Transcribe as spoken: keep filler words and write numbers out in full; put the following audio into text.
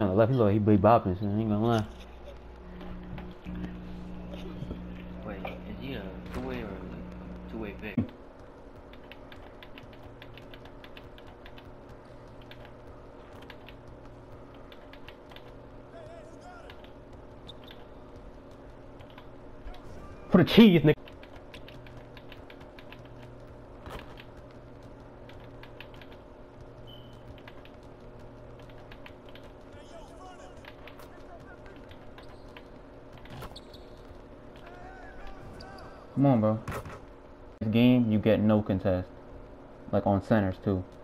On the left, he look like he be bopping, so I ain't gonna lie. Wait, is he a two-way or a two-way pick? For the cheese, nigga. Come on, bro. This game, you get no contest. Like on centers, too.